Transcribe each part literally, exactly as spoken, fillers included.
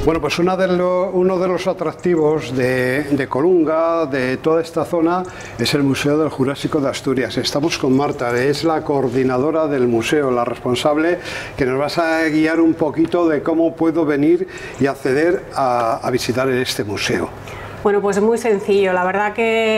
Bueno, pues una de lo, uno de los atractivos de, de Colunga, de toda esta zona, es el Museo del Jurásico de Asturias. Estamos con Marta, es la coordinadora del museo, la responsable, que nos vas a guiar un poquito de cómo puedo venir y acceder a, a visitar este museo. Bueno, pues es muy sencillo, la verdad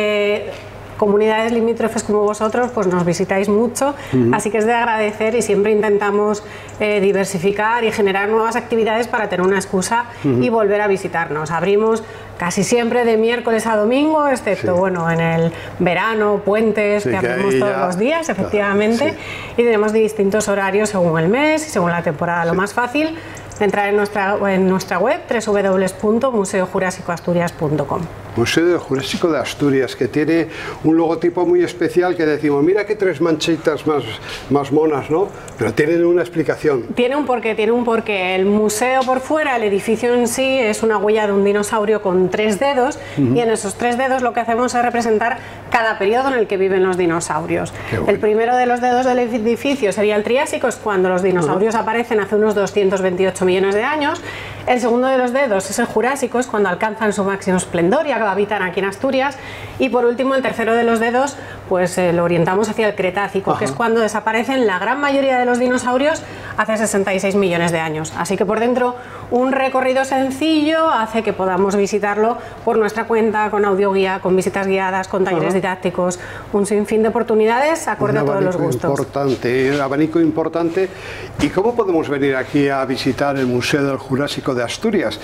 que comunidades limítrofes como vosotros pues nos visitáis mucho, uh-huh. así que es de agradecer y siempre intentamos eh, diversificar y generar nuevas actividades para tener una excusa uh-huh. y volver a visitarnos. Abrimos casi siempre de miércoles a domingo, excepto sí. bueno, en el verano, puentes, sí, que abrimos todos ya... los días, efectivamente, sí. y tenemos distintos horarios según el mes y según la temporada. Sí. Lo más fácil, entrar en nuestra, en nuestra web doble u doble u doble u punto museo jurásico asturias punto com. Museo del Jurásico de Asturias, que tiene un logotipo muy especial que decimos, mira que tres manchitas más, más monas, ¿no? Pero tienen una explicación. Tiene un porqué, tiene un porqué. El museo por fuera, el edificio en sí, es una huella de un dinosaurio con tres dedos, uh-huh. y en esos tres dedos lo que hacemos es representar cada periodo en el que viven los dinosaurios. Bueno. El primero de los dedos del edificio sería el Triásico, es cuando los dinosaurios uh-huh. aparecen hace unos doscientos veintiocho millones de años. El segundo de los dedos es el Jurásico, es cuando alcanzan su máximo esplendor y habitan aquí en Asturias. Y por último, el tercero de los dedos, pues eh, lo orientamos hacia el Cretácico, Ajá. que es cuando desaparecen la gran mayoría de los dinosaurios hace sesenta y seis millones de años. Así que por dentro, un recorrido sencillo hace que podamos visitarlo por nuestra cuenta, con audioguía, con visitas guiadas, con talleres Ajá. didácticos, un sinfín de oportunidades acorde a todos los gustos. Importante, un abanico importante. ¿Y cómo podemos venir aquí a visitar el Museo del Jurásico de Asturias?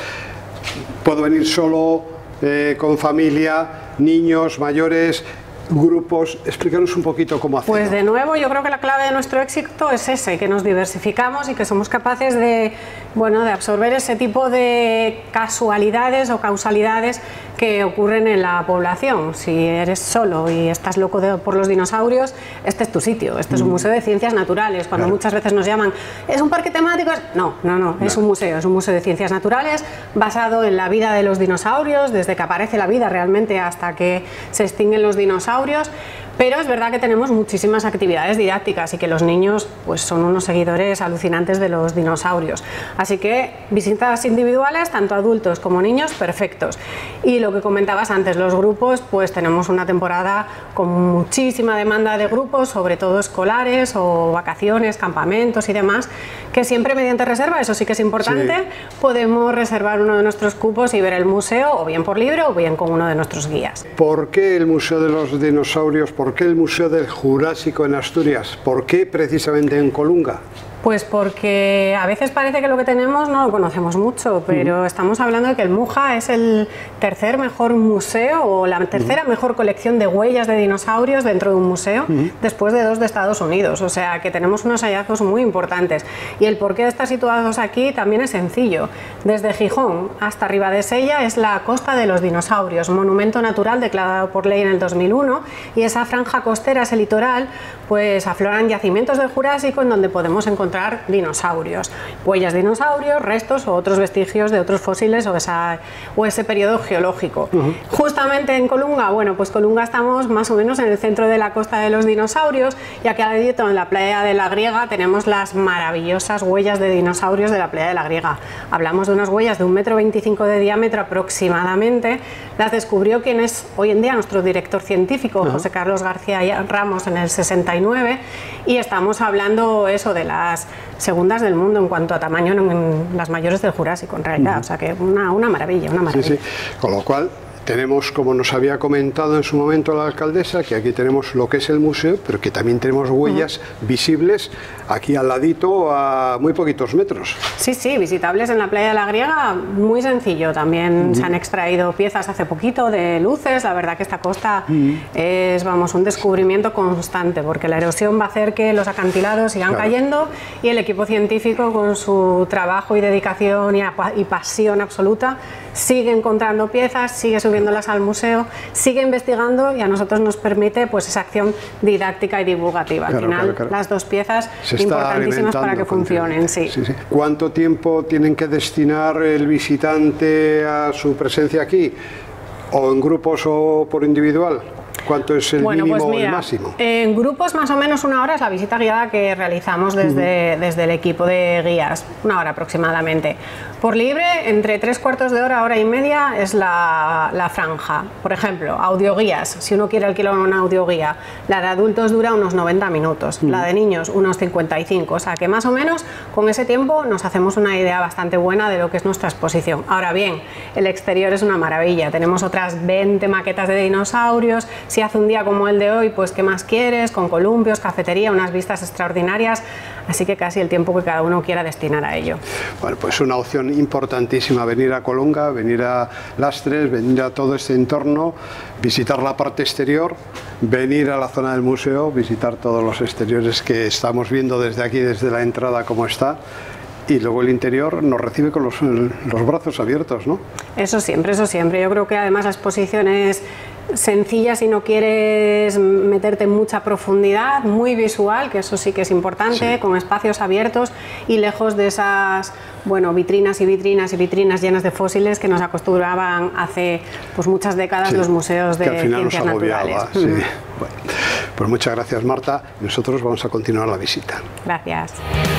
¿Puedo venir solo? Eh, con familia, niños, mayores, grupos? Explícanos un poquito cómo hacerlo. Pues de nuevo, yo creo que la clave de nuestro éxito es ese, que nos diversificamos y que somos capaces de, bueno, de absorber ese tipo de casualidades o causalidades que ocurren en la población. Si eres solo y estás loco de, por los dinosaurios, este es tu sitio, este es un museo de ciencias naturales. Cuando claro. muchas veces nos llaman, ¿es un parque temático? No, no, no, no, es un museo, es un museo de ciencias naturales basado en la vida de los dinosaurios, desde que aparece la vida realmente hasta que se extinguen los dinosaurios. Pero es verdad que tenemos muchísimas actividades didácticas y que los niños pues, son unos seguidores alucinantes de los dinosaurios. Así que visitas individuales, tanto adultos como niños, perfectos. Y lo que comentabas antes, los grupos, pues tenemos una temporada con muchísima demanda de grupos, sobre todo escolares o vacaciones, campamentos y demás, que siempre mediante reserva, eso sí que es importante, sí. podemos reservar uno de nuestros cupos y ver el museo, o bien por libre o bien con uno de nuestros guías. ¿Por qué el Museo de los Dinosaurios? ¿Por qué el Museo del Jurásico en Asturias? ¿Por qué precisamente en Colunga? Pues porque a veces parece que lo que tenemos no lo conocemos mucho, pero uh-huh. estamos hablando de que el MUJA es el tercer mejor museo o la tercera uh-huh. mejor colección de huellas de dinosaurios dentro de un museo, uh-huh. después de dos de Estados Unidos, o sea que tenemos unos hallazgos muy importantes. Y el porqué de estar situados aquí también es sencillo. Desde Gijón hasta Ribadesella es la costa de los dinosaurios, monumento natural declarado por ley en el dos mil uno, y esa franja costera, ese litoral, pues afloran yacimientos del Jurásico en donde podemos encontrar dinosaurios, huellas de dinosaurios, restos o otros vestigios de otros fósiles o, esa, o ese periodo geológico. Uh-huh. Justamente en Colunga, bueno, pues Colunga estamos más o menos en el centro de la costa de los dinosaurios, y aquí al ladito en la playa de la Griega tenemos las maravillosas huellas de dinosaurios de la playa de la Griega. Hablamos de unas huellas de un metro veinticinco de diámetro aproximadamente. Las descubrió quien es hoy en día nuestro director científico, uh-huh. José Carlos García Ramos, en el sesenta y nueve, y estamos hablando eso de las segundas del mundo en cuanto a tamaño, en, en las mayores del Jurásico en realidad, uh-huh. o sea que una, una maravilla, una maravilla. Sí, sí. Con lo cual tenemos, como nos había comentado en su momento la alcaldesa, que aquí tenemos lo que es el museo, pero que también tenemos huellas uh-huh. visibles aquí al ladito a muy poquitos metros. Sí, sí, visitables en la playa de la Griega, muy sencillo. También uh-huh. se han extraído piezas hace poquito de luces. La verdad que esta costa uh-huh. es, vamos, un descubrimiento constante, porque la erosión va a hacer que los acantilados sigan claro. cayendo, y el equipo científico, con su trabajo y dedicación y, y pasión absoluta, sigue encontrando piezas, sigue subiéndolas al museo, sigue investigando, y a nosotros nos permite pues esa acción didáctica y divulgativa. Al claro, final, claro, claro. las dos piezas importantísimas para que funcionen. Sí. Sí, sí. ¿Cuánto tiempo tienen que destinar el visitante a su presencia aquí? ¿O en grupos o por individual? ¿Cuánto es el bueno, mínimo pues o mira, el máximo? En grupos más o menos una hora es la visita guiada que realizamos desde, uh-huh. desde el equipo de guías, una hora aproximadamente. Por libre, entre tres cuartos de hora, hora y media es la, la franja. Por ejemplo, audioguías, si uno quiere alquilar una audioguía, la de adultos dura unos noventa minutos, uh-huh. la de niños unos cincuenta y cinco, o sea que más o menos con ese tiempo nos hacemos una idea bastante buena de lo que es nuestra exposición. Ahora bien, el exterior es una maravilla, tenemos otras veinte maquetas de dinosaurios, si hace un día como el de hoy, pues ¿qué más quieres? Con columpios, cafetería, unas vistas extraordinarias, así que casi el tiempo que cada uno quiera destinar a ello. Bueno, pues una opción importantísima, venir a Colunga, venir a Lastres, venir a todo este entorno, visitar la parte exterior, venir a la zona del museo, visitar todos los exteriores que estamos viendo desde aquí, desde la entrada como está, y luego el interior nos recibe con los, los brazos abiertos, ¿no? Eso siempre, eso siempre. Yo creo que además la exposición es sencilla si no quieres meterte en mucha profundidad, muy visual, que eso sí que es importante, sí. con espacios abiertos y lejos de esas, bueno, vitrinas y vitrinas y vitrinas llenas de fósiles que nos acostumbraban hace pues muchas décadas sí, los museos de ciencias naturales. Sí. Mm. Bueno, pues muchas gracias, Marta. Nosotros vamos a continuar la visita. Gracias.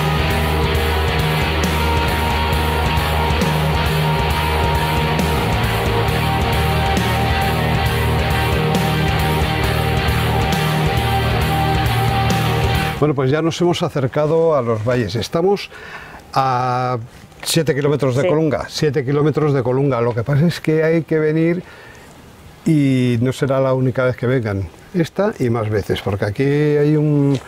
Bueno, pues ya nos hemos acercado a los valles. Estamos a siete kilómetros de sí. Colunga, siete kilómetros de Colunga. Lo que pasa es que hay que venir y no será la única vez que vengan. Esta y más veces, porque aquí hay un,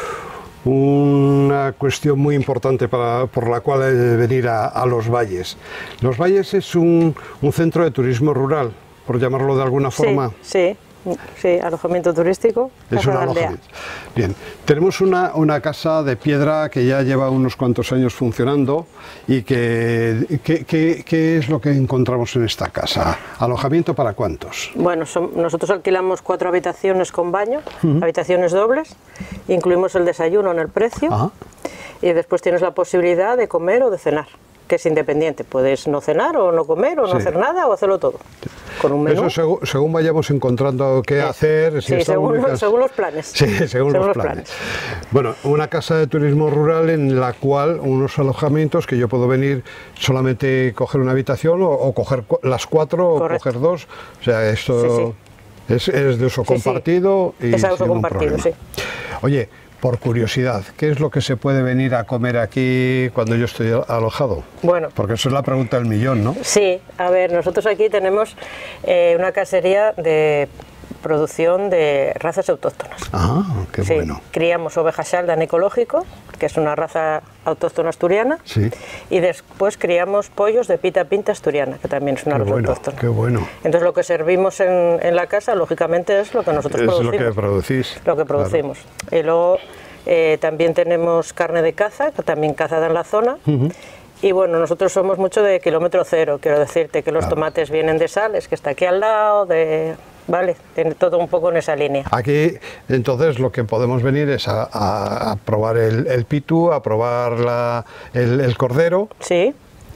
una cuestión muy importante para, por la cual hay que venir a, a los valles. Los valles es un, un centro de turismo rural, por llamarlo de alguna forma. Sí, sí. Sí, alojamiento turístico. Es un alojamiento. Bien, tenemos una, una casa de piedra que ya lleva unos cuantos años funcionando y que, que, que, ¿qué es lo que encontramos en esta casa? ¿Alojamiento para cuántos? Bueno, son, nosotros alquilamos cuatro habitaciones con baño, uh-huh. habitaciones dobles, incluimos el desayuno en el precio uh-huh. y después tienes la posibilidad de comer o de cenar, que es independiente, puedes no cenar o no comer o no sí. hacer nada o hacerlo todo. Con un menú. Eso según, según vayamos encontrando qué sí. hacer. Si sí, según, únicas... según los planes. Sí, según, según los, los planes. planes. Bueno, una casa de turismo rural en la cual unos alojamientos que yo puedo venir solamente coger una habitación o, o coger las cuatro Correcto. o coger dos. O sea, esto sí, sí. Es, es de uso sí, compartido. Sí. Y es de uso compartido, sí. Oye, por curiosidad, ¿qué es lo que se puede venir a comer aquí cuando yo estoy alojado? Bueno, porque eso es la pregunta del millón, ¿no? Sí, a ver, nosotros aquí tenemos eh, una casería de producción de razas autóctonas. Ah, qué sí, bueno. Criamos ovejas Shaldan ecológico, que es una raza autóctona asturiana, sí. y después criamos pollos de pita pinta asturiana, que también es una qué raza bueno, autóctona. Qué bueno. Entonces lo que servimos en, en la casa, lógicamente, es lo que nosotros es producimos. Es lo que producís. Lo que producimos. Claro. Y luego eh, también tenemos carne de caza, que también cazada en la zona. Uh-huh. Y bueno, nosotros somos mucho de kilómetro cero, quiero decirte que los claro. tomates vienen de Sales, que está aquí al lado, de... Vale, tiene todo un poco en esa línea. Aquí, entonces, lo que podemos venir es a, a, a probar el, el pitu, a probar la, el, el cordero. Sí.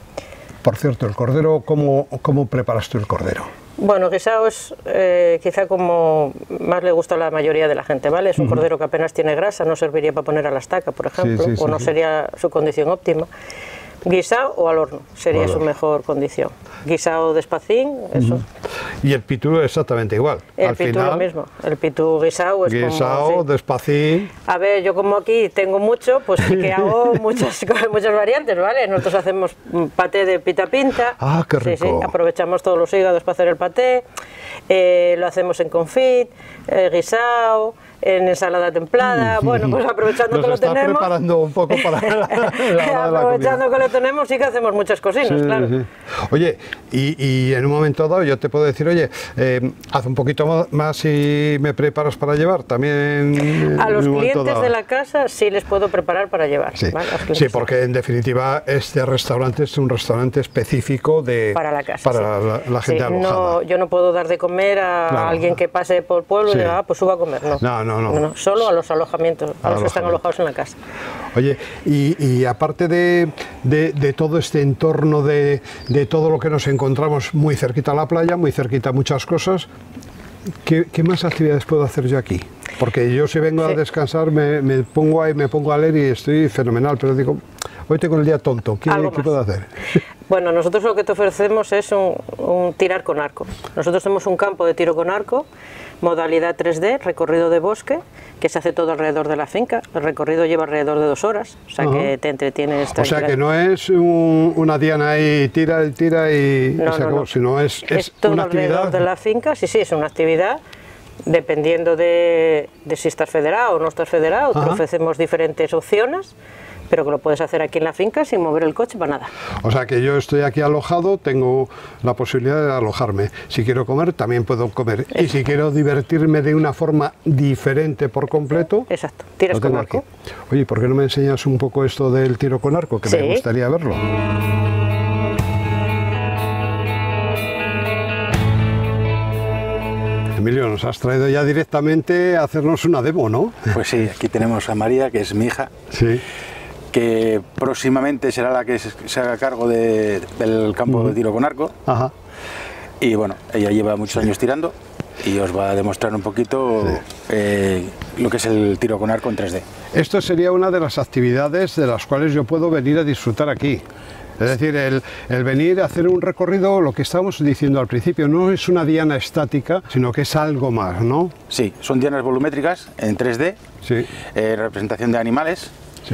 Por cierto, el cordero, ¿cómo, cómo preparas tú el cordero? Bueno, guisado es eh, quizá como más le gusta a la mayoría de la gente, ¿vale? Es un uh-huh. cordero que apenas tiene grasa, no serviría para poner a la estaca, por ejemplo, sí, sí, o sí, no sí. sería su condición óptima. Guisado o al horno sería su mejor condición. Guisado de espacín, eso. Uh-huh. Y el pitú exactamente igual. El Al pitú final, lo mismo. El pitú guisado es guisado, como... Sí. de espacín. A ver, yo como aquí tengo mucho, pues sí que hago muchas, muchas variantes, ¿vale? Nosotros hacemos paté de pita pinta. Ah, qué rico. Sí, sí. Aprovechamos todos los hígados para hacer el paté. Eh, lo hacemos en confit, eh, guisado, en ensalada templada, bueno, pues aprovechando Nos que lo está tenemos... preparando un poco para la, la aprovechando que lo tenemos, sí que hacemos muchas cosinas, sí, claro. Sí. Oye, y, y en un momento dado yo te puedo decir, oye, eh, haz un poquito más y me preparas para llevar, también... A los clientes de la casa sí les puedo preparar para llevar. Sí, ¿vale? sí, porque en definitiva este restaurante es un restaurante específico de... Para la casa, Para sí. la, la gente sí, alojada. No, yo no puedo dar de comer a claro. alguien que pase por el pueblo sí. y diga, ah, pues suba a comer, no. No, no, no. no, no solo a los alojamientos, a, a los que están alojados en la casa. Oye, y, y aparte de, de, de todo este entorno, de, de todo lo que nos encontramos muy cerquita a la playa, muy cerquita a muchas cosas, ¿qué, qué más actividades puedo hacer yo aquí? Porque yo si vengo sí. a descansar me, me pongo ahí, me pongo a leer y estoy fenomenal, pero digo, hoy tengo el día tonto, ¿qué, ¿qué puedo hacer? Bueno, nosotros lo que te ofrecemos es un, un tirar con arco. Nosotros tenemos un campo de tiro con arco, modalidad tres D, recorrido de bosque, que se hace todo alrededor de la finca. El recorrido lleva alrededor de dos horas, o sea uh-huh. que te entretienes. O sea que no es un, una diana ahí, tira y tira y, no, y se no, acabó, no. sino es, es, es todo una alrededor actividad. de la finca, sí, sí, es una actividad. Dependiendo de, de si estás federado o no estás federado, uh-huh. te ofrecemos diferentes opciones, pero que lo puedes hacer aquí en la finca sin mover el coche para nada. O sea que yo estoy aquí alojado, tengo la posibilidad de alojarme. Si quiero comer, también puedo comer. Exacto. Y si quiero divertirme de una forma diferente por completo... Exacto, tiras con arco. Aquí. Oye, ¿por qué no me enseñas un poco esto del tiro con arco? Que sí. me gustaría verlo. Emilio, nos has traído ya directamente a hacernos una demo, ¿no? Pues sí, aquí tenemos a María, que es mi hija. Sí. Que próximamente será la que se haga cargo de, del campo uh-huh. de tiro con arco. Ajá. Y bueno, ella lleva muchos años tirando y os va a demostrar un poquito sí. eh, lo que es el tiro con arco en tres D. Esto sería una de las actividades de las cuales yo puedo venir a disfrutar aquí. Es decir, el, el venir a hacer un recorrido, lo que estábamos diciendo al principio, no es una diana estática, sino que es algo más, ¿no? Sí, son dianas volumétricas en tres D, sí. eh, representación de animales. Sí.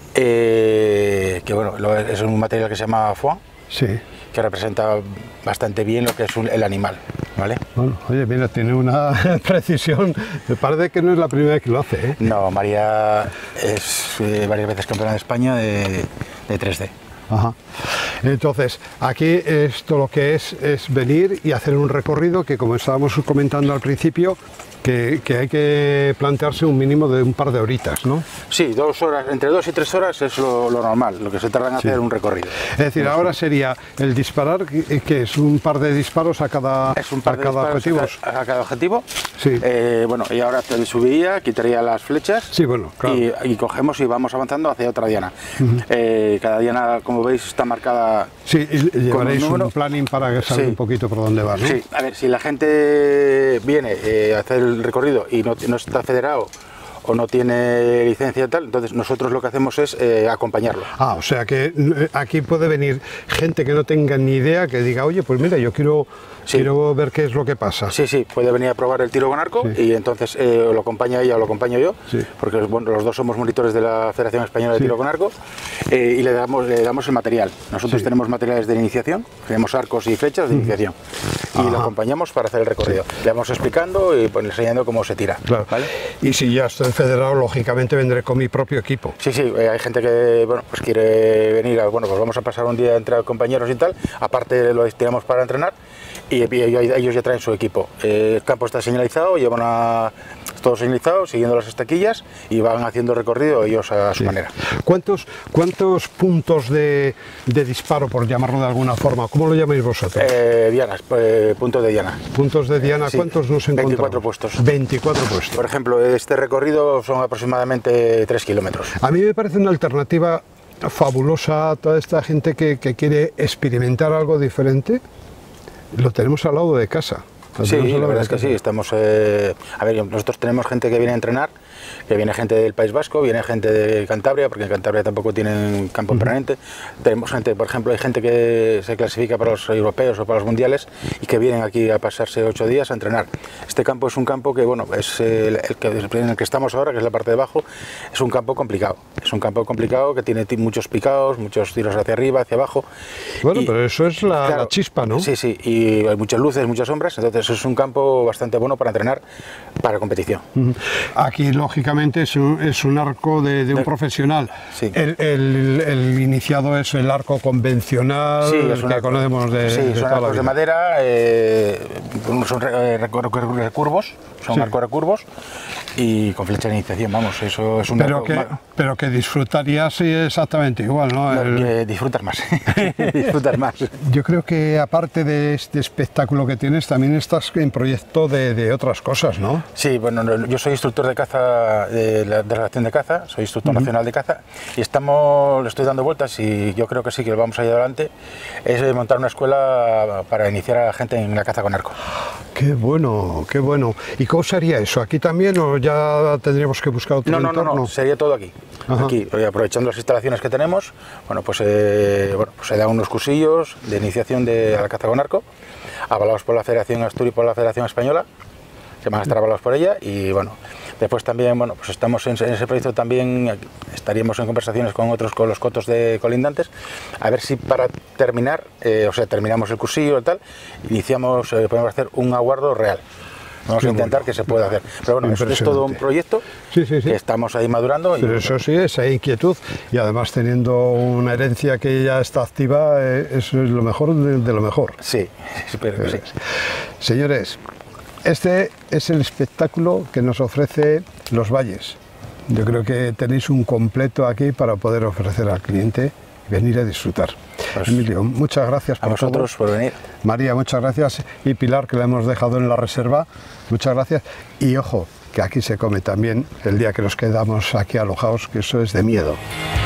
Eh, que bueno, es un material que se llama foam, sí. que representa bastante bien lo que es un, el animal, ¿vale? Bueno, oye, mira, tiene una precisión, me parece que no es la primera vez que lo hace, ¿eh? No, María es eh, varias veces campeona de España de, de tres D. Ajá. Entonces, aquí esto lo que es es venir y hacer un recorrido que, como estábamos comentando al principio, que, que hay que plantearse un mínimo de un par de horitas, ¿no? Sí, dos horas, entre dos y tres horas es lo, lo normal, lo que se tarda en hacer sí. un recorrido. Es decir, ahora sería el disparar, que es un par de disparos a cada, es un par a de cada objetivo. A, a cada objetivo. Sí. Eh, bueno, y ahora te subiría, quitaría las flechas. Sí, bueno, claro. y, y cogemos y vamos avanzando hacia otra diana. Uh-huh. eh, cada diana, como veis, está marcada. Sí, y llevaréis un, un planning para que salga sí. un poquito por dónde va, ¿no? Sí, a ver, si la gente viene eh, a hacer el recorrido y no, no está federado o no tiene licencia y tal, entonces nosotros lo que hacemos es eh, acompañarlo. Ah, o sea que aquí puede venir gente que no tenga ni idea, que diga, oye, pues mira, yo quiero, sí. quiero ver qué es lo que pasa. Sí, sí, puede venir a probar el tiro con arco sí. y entonces eh, lo acompaña ella o lo acompaño yo, sí. porque bueno, los dos somos monitores de la Federación Española de sí. Tiro con Arco eh, y le damos, le damos el material. Nosotros sí. tenemos materiales de iniciación, tenemos arcos y flechas de iniciación y Ajá. lo acompañamos para hacer el recorrido. Sí. Le vamos explicando y pues, enseñando cómo se tira. Claro. ¿Vale? Y si ya estoy federado, lógicamente vendré con mi propio equipo. Sí, sí, eh, hay gente que bueno, pues quiere venir, a, bueno, pues vamos a pasar un día entre compañeros y tal, aparte lo destinamos para entrenar y, y, y ellos ya traen su equipo. Eh, el campo está señalizado, llevan a, todo señalizado, siguiendo las estaquillas y van haciendo recorrido ellos a su sí. manera. ¿Cuántos, cuántos puntos de, de disparo, por llamarlo de alguna forma, cómo lo llamáis vosotros? Eh, dianas, eh, puntos de diana. Puntos de diana, sí. ¿Cuántos nos encontramos? veinticuatro puestos. veinticuatro puestos. Por ejemplo, este recorrido son aproximadamente tres kilómetros. A mí me parece una alternativa fabulosa a toda esta gente que, que quiere experimentar algo diferente. Lo tenemos al lado de casa. Sí, la verdad es que sí, estamos, eh, a ver, nosotros tenemos gente que viene a entrenar, que viene gente del País Vasco, viene gente de Cantabria, porque en Cantabria tampoco tienen campo uh-huh. permanente. Tenemos gente, por ejemplo, hay gente que se clasifica para los europeos o para los mundiales y que vienen aquí a pasarse ocho días a entrenar. Este campo es un campo que, bueno, es el, el que, en el que estamos ahora, que es la parte de abajo, es un campo complicado. Es un campo complicado que tiene muchos picados, muchos tiros hacia arriba, hacia abajo. Bueno, y, pero eso es la, claro, la chispa, ¿no? Sí, sí, y hay muchas luces, muchas sombras, entonces es un campo bastante bueno para entrenar para competición. Uh-huh. Aquí, lógicamente, es un, es un arco de, de un de, profesional. Sí. El, el, el iniciado es el arco convencional, sí, es un que arco, conocemos de, sí, de son toda arcos la vida. de madera, eh, son recurvos, son sí. arcos recurvos, y con flecha de iniciación, vamos, eso es un... Pero que, pero que disfrutarías exactamente igual, ¿no? no El... eh, disfrutas más, disfrutas más. Yo creo que aparte de este espectáculo que tienes, también estás en proyecto de, de otras cosas, ¿no? Sí, bueno, yo soy instructor de caza, de la, de la Relación de Caza, soy instructor uh-huh. nacional de caza, y estamos, le estoy dando vueltas, y yo creo que sí, que lo vamos a ir adelante, es montar una escuela para iniciar a la gente en la caza con arco. Qué bueno, qué bueno. ¿Y cómo sería eso? ¿Aquí también o ya tendríamos que buscar otro no, no, entorno? No, no, sería todo aquí. Ajá. Aquí, aprovechando las instalaciones que tenemos, bueno, pues, eh, bueno, pues se dan unos cursillos de iniciación de, a la caza con arco, avalados por la Federación Asturias y por la Federación Española, que van a estar avalados por ella, y bueno, después también, bueno, pues estamos en, en ese proyecto también, estaríamos en conversaciones con otros, con los cotos de colindantes, a ver si para terminar, eh, o sea, terminamos el cursillo y tal, iniciamos, eh, podemos hacer un aguardo real. Vamos Qué a intentar bueno. que se pueda hacer. Pero bueno, eso es todo un proyecto sí, sí, sí. que estamos ahí madurando. Pero y... eso sí, esa inquietud, y además teniendo una herencia que ya está activa, eh, eso es lo mejor de, de lo mejor. Sí, espero que sí. Señores, este es el espectáculo que nos ofrece Los Valles. Yo creo que tenéis un completo aquí para poder ofrecer al cliente y venir a disfrutar. Pues, Emilio, muchas gracias por a vosotros todo. por venir. María, muchas gracias. Y Pilar, que la hemos dejado en la reserva, muchas gracias. Y ojo, que aquí se come también el día que nos quedamos aquí alojados, que eso es de miedo.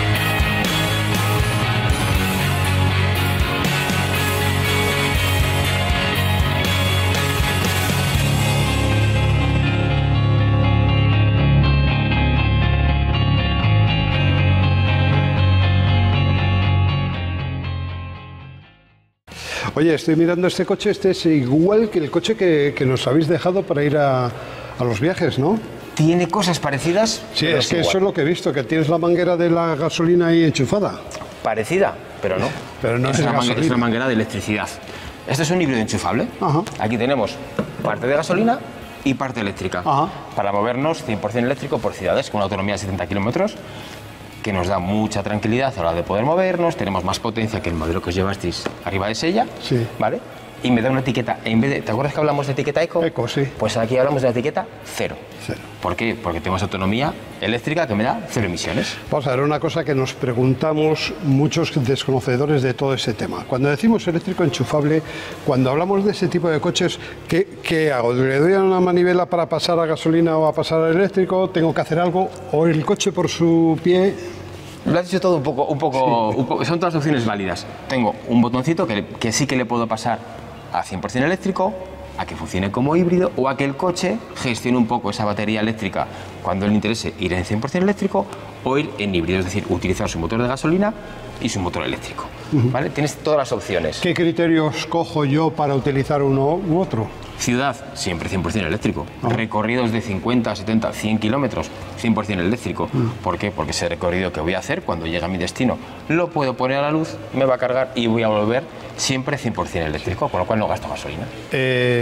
Oye, estoy mirando este coche, este es igual que el coche que, que nos habéis dejado para ir a, a los viajes, ¿no? Tiene cosas parecidas. Sí, es, es que igual. Eso es lo que he visto, que tienes la manguera de la gasolina ahí enchufada. Parecida, pero no. Pero no es, es, una manguera, es una manguera de electricidad. Este es un híbrido enchufable. Ajá. Aquí tenemos parte de gasolina y parte eléctrica. Ajá. Para movernos cien por cien eléctrico por ciudades con una autonomía de setenta kilómetros. Que nos da mucha tranquilidad a la hora de poder movernos, tenemos más potencia que el modelo que os llevasteis arriba de Sella, sí. ¿vale? Y me da una etiqueta, en vez de, ¿te acuerdas que hablamos de etiqueta eco? Eco, sí. Pues aquí hablamos de la etiqueta cero. Cero. ¿Por qué? Porque tenemos autonomía eléctrica que me da cero emisiones. Vamos a ver una cosa que nos preguntamos muchos desconocedores de todo ese tema. Cuando decimos eléctrico enchufable, cuando hablamos de ese tipo de coches, ¿qué, qué hago? ¿Le doy a una manivela para pasar a gasolina o a pasar a eléctrico? ¿Tengo que hacer algo? ¿O el coche por su pie? Lo has dicho todo un poco, un poco, sí. un poco, son todas opciones válidas. Tengo un botoncito que, que sí que le puedo pasar a cien por cien eléctrico, a que funcione como híbrido o a que el coche gestione un poco esa batería eléctrica cuando le interese ir en cien por cien eléctrico o ir en híbrido, es decir, utilizar su motor de gasolina y su motor eléctrico. Uh-huh. ¿Vale? Tienes todas las opciones. ¿Qué criterios cojo yo para utilizar uno u otro? Ciudad, siempre cien por cien eléctrico. Uh-huh. Recorridos de cincuenta, setenta, cien kilómetros, cien por cien eléctrico. Uh-huh. ¿Por qué? Porque ese recorrido que voy a hacer cuando llegue a mi destino lo puedo poner a la luz, me va a cargar y voy a volver siempre cien por cien eléctrico, con lo cual no gasto gasolina. Eh...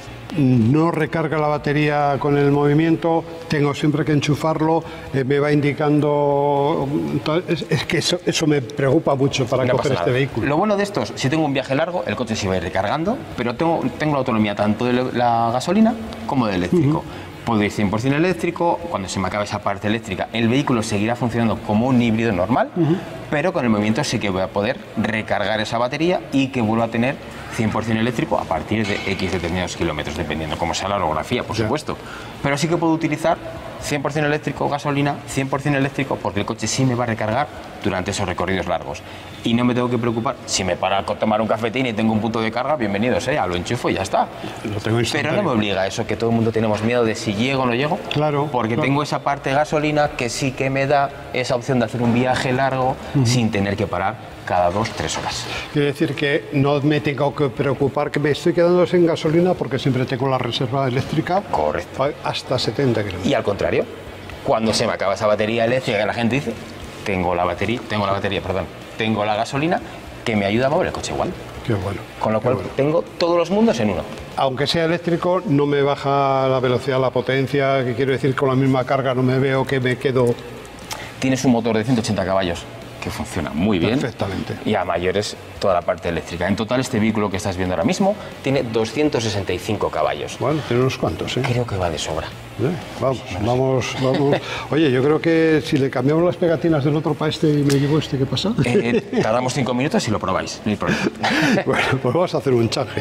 No recarga la batería con el movimiento, tengo siempre que enchufarlo, eh, me va indicando... Es, es que eso, eso me preocupa mucho para no coger este vehículo. Lo bueno de estos, si tengo un viaje largo, el coche se va a ir recargando, pero tengo, tengo la autonomía tanto de la gasolina como de eléctrico. Uh-huh. Puedo ir cien por cien eléctrico, cuando se me acabe esa parte eléctrica, el vehículo seguirá funcionando como un híbrido normal, uh-huh. pero con el movimiento sí que voy a poder recargar esa batería y que vuelva a tener cien por cien eléctrico a partir de X determinados kilómetros, dependiendo cómo sea la orografía, por supuesto. Pero sí que puedo utilizar cien por cien eléctrico, gasolina, cien por cien eléctrico, porque el coche sí me va a recargar durante esos recorridos largos. Y no me tengo que preocupar, si me para a tomar un cafetín y tengo un punto de carga, bienvenido sea, lo enchufo y ya está. Lo tengo Pero no me obliga a eso, que todo el mundo tenemos miedo de si llego o no llego. Claro. Porque claro. tengo esa parte de gasolina que sí que me da esa opción de hacer un viaje largo uh-huh. sin tener que parar cada dos, tres horas. Quiere decir que no me tengo que preocupar que me estoy quedando sin gasolina porque siempre tengo la reserva eléctrica. Correcto. Hasta setenta kilómetros. Y al contrario, cuando se me acaba esa batería eléctrica que la gente dice, tengo la batería, tengo la batería, perdón, tengo la gasolina que me ayuda a mover el coche igual. Qué bueno. Con lo cual bueno. tengo todos los mundos en uno. Aunque sea eléctrico, no me baja la velocidad, la potencia, que quiero decir con la misma carga no me veo que me quedo... Tienes un motor de ciento ochenta caballos. que funciona muy bien. Perfectamente. Y a mayores toda la parte eléctrica. En total este vehículo que estás viendo ahora mismo tiene doscientos sesenta y cinco caballos. Bueno, tiene unos cuantos, ¿eh? Creo que va de sobra. ¿Eh? Vamos, vamos, vamos. Oye, yo creo que si le cambiamos las pegatinas del otro para este y me llevo este, ¿qué pasa? Eh, tardamos cinco minutos y lo probáis, no hay problema. Bueno, pues vamos a hacer un chanje.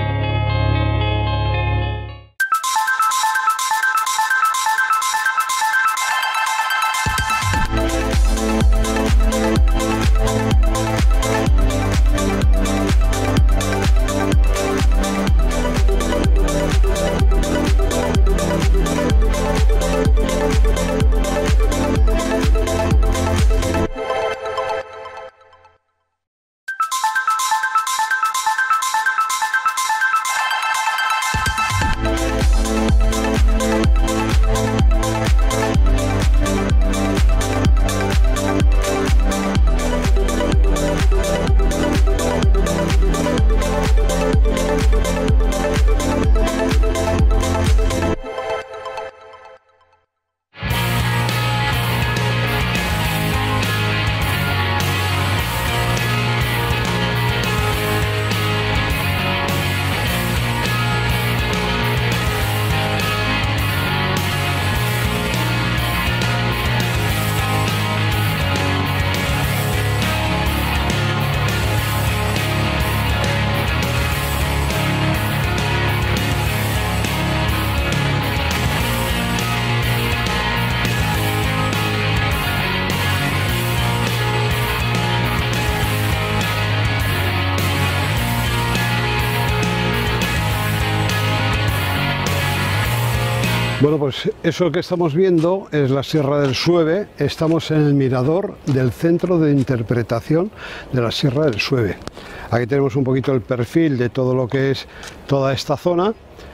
Bueno, pues eso que estamos viendo es la Sierra del Sueve. Estamos en el mirador del Centro de Interpretación de la Sierra del Sueve. Aquí tenemos un poquito el perfil de todo lo que es toda esta zona.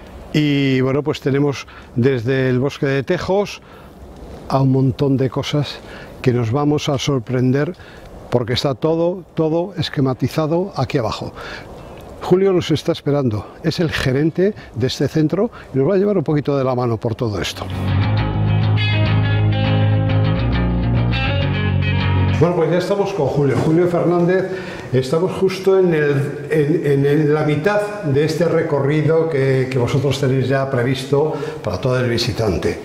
Y bueno, pues tenemos desde el bosque de tejos a un montón de cosas que nos vamos a sorprender porque está todo, todo esquematizado aquí abajo. Julio nos está esperando, es el gerente de este centro y nos va a llevar un poquito de la mano por todo esto. Bueno, pues ya estamos con Julio, Julio Fernández, estamos justo en, el, en, en la mitad de este recorrido que, que vosotros tenéis ya previsto para todo el visitante.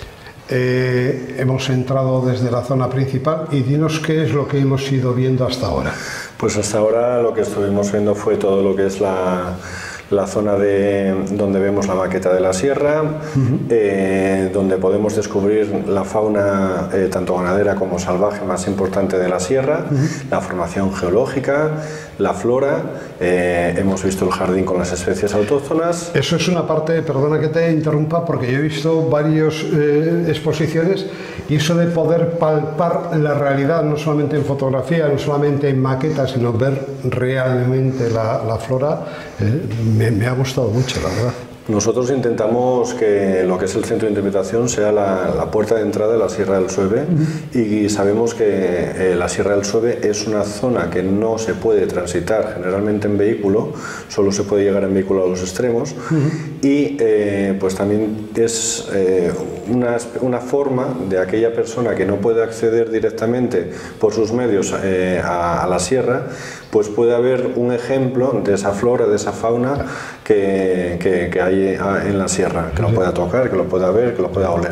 Eh, hemos entrado desde la zona principal y dinos qué es lo que hemos ido viendo hasta ahora. Pues hasta ahora lo que estuvimos viendo fue todo lo que es la, la zona de donde vemos la maqueta de la sierra, uh-huh. eh, donde podemos descubrir la fauna eh, tanto ganadera como salvaje más importante de la sierra, uh-huh. la formación geológica, la flora, eh, hemos visto el jardín con las especies autóctonas. Eso es una parte, perdona que te interrumpa, porque yo he visto varias eh, exposiciones y eso de poder palpar la realidad, no solamente en fotografía, no solamente en maquetas, sino ver realmente la, la flora, eh, me, me ha gustado mucho, la verdad. Nosotros intentamos que lo que es el centro de interpretación sea la, la puerta de entrada de la Sierra del Sueve, uh-huh. y sabemos que eh, la Sierra del Sueve es una zona que no se puede transitar generalmente en vehículo, solo se puede llegar en vehículo a los extremos, uh-huh. y eh, pues también es eh, una, una forma de aquella persona que no puede acceder directamente por sus medios eh, a, a la sierra, pues puede haber un ejemplo de esa flora, de esa fauna que, que, que hay en la sierra, que lo pueda tocar, que lo pueda ver, que lo pueda oler.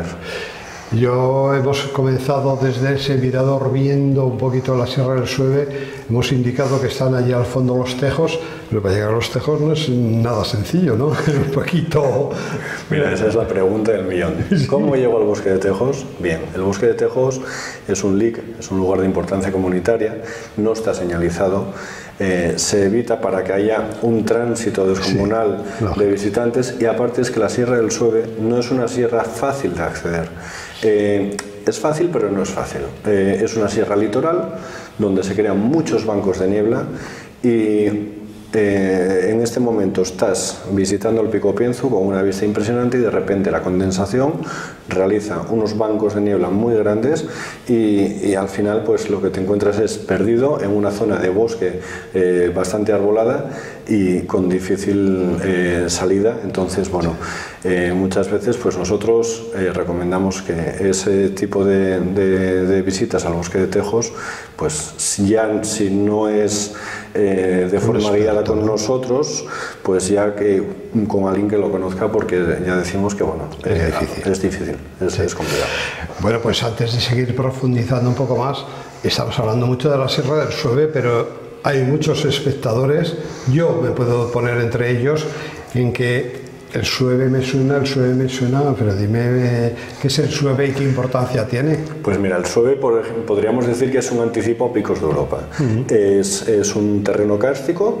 Yo hemos comenzado desde ese mirador viendo un poquito la Sierra del Sueve, hemos indicado que están allí al fondo los tejos, pero para llegar a los tejos no es nada sencillo, ¿no? Un poquito... Mira, esa es la pregunta del millón. ¿Cómo llego al bosque de tejos? Bien, el bosque de tejos es un L I C, es un lugar de importancia comunitaria, no está señalizado. Eh, se evita para que haya un tránsito descomunal, sí, no. de visitantes, y aparte es que la Sierra del Sueve no es una sierra fácil de acceder. Eh, es fácil, pero no es fácil. Eh, es una sierra litoral donde se crean muchos bancos de niebla y eh, en este momento estás visitando el Pico Pienzu con una vista impresionante y de repente la condensación realiza unos bancos de niebla muy grandes y, y al final pues lo que te encuentras es perdido en una zona de bosque eh, bastante arbolada y con difícil eh, salida. Entonces, bueno, eh, muchas veces pues nosotros eh, recomendamos que ese tipo de, de, de visitas al bosque de Tejos, pues ya si no es eh, de forma guiada con nosotros, pues ya que con alguien que lo conozca, porque ya decimos que bueno, es eh, difícil, es, difícil es, sí. es complicado. Bueno, pues antes de seguir profundizando un poco más, estamos hablando mucho de la Sierra del Sueve, pero hay muchos espectadores, yo me puedo poner entre ellos, en que el Sueve me suena, el Sueve me suena, pero dime qué es el Sueve y qué importancia tiene. Pues mira, el Sueve por ejemplo, podríamos decir que es un anticipo a Picos de Europa. Uh-huh. es, es un terreno kárstico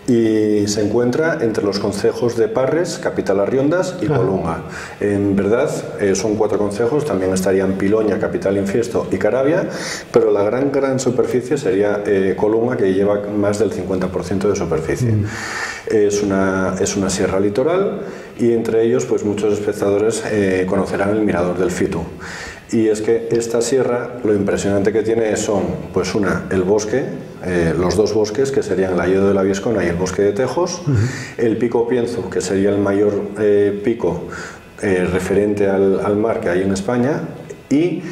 y se encuentra entre los concejos de Parres, capital Arriondas, y Colunga. Uh-huh. En verdad eh, son cuatro concejos, también estarían Piloña, capital Infiesto, y Caravia, pero la gran gran superficie sería eh, Colunga, que lleva más del cincuenta por ciento de superficie. Uh-huh. Es una, es una sierra litoral y entre ellos pues muchos espectadores eh, conocerán el Mirador del Fitu. Y es que esta sierra lo impresionante que tiene son, pues una, el bosque, eh, los dos bosques que serían el Hayedo de la Viescona y el Bosque de Tejos, uh-huh. el Pico Pienzu, que sería el mayor eh, pico eh, referente al, al mar que hay en España, y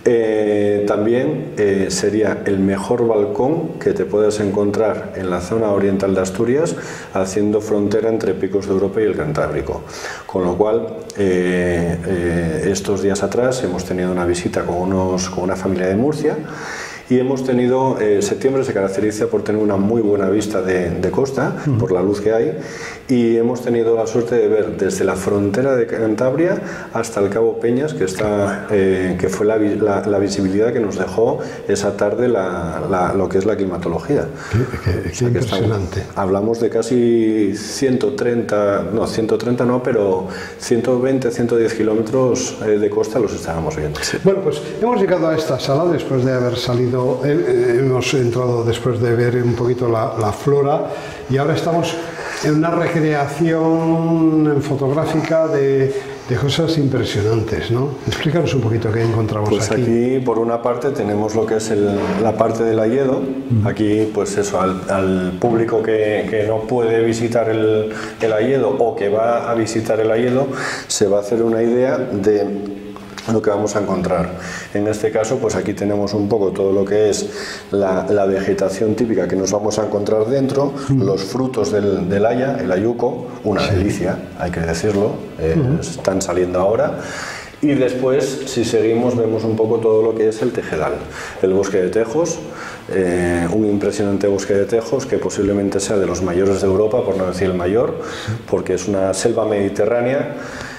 Eh, también eh, sería el mejor balcón que te puedes encontrar en la zona oriental de Asturias, haciendo frontera entre Picos de Europa y el Cantábrico. Con lo cual, eh, eh, estos días atrás hemos tenido una visita con, unos, con una familia de Murcia, y hemos tenido, eh, septiembre se caracteriza por tener una muy buena vista de, de costa, uh-huh. por la luz que hay, y hemos tenido la suerte de ver desde la frontera de Cantabria hasta el Cabo Peñas, que, está, eh, que fue la, la, la visibilidad que nos dejó esa tarde la, la, lo que es la climatología. Qué, qué, qué o sea, impresionante. Estamos, hablamos de casi ciento treinta, no, ciento treinta no, pero ciento veinte, ciento diez kilómetros de costa los estábamos viendo. Sí. Bueno, pues hemos llegado a esta sala después de haber salido. Hemos entrado después de ver un poquito la, la flora y ahora estamos en una recreación fotográfica de, de cosas impresionantes, ¿no? Explícanos un poquito qué encontramos pues aquí. Aquí por una parte tenemos lo que es el, la parte del Hayedo. Uh-huh. Aquí pues eso, al, al público que, que no puede visitar el, el Hayedo o que va a visitar el Hayedo se va a hacer una idea de lo que vamos a encontrar. En este caso, pues aquí tenemos un poco todo lo que es la, la vegetación típica que nos vamos a encontrar dentro, mm. los frutos del, del haya, el ayuco, una sí. delicia, hay que decirlo, eh, mm. están saliendo ahora. Y después, si seguimos, vemos un poco todo lo que es el Tejedal, el bosque de Tejos, eh, un impresionante bosque de Tejos que posiblemente sea de los mayores de Europa, por no decir el mayor, porque es una selva mediterránea.